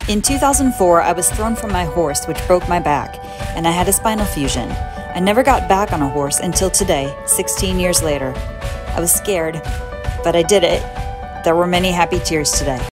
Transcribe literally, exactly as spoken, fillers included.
In two thousand four, I was thrown from my horse, which broke my back, and I had a spinal fusion. I never got back on a horse until today, sixteen years later. I was scared, but I did it. There were many happy tears today.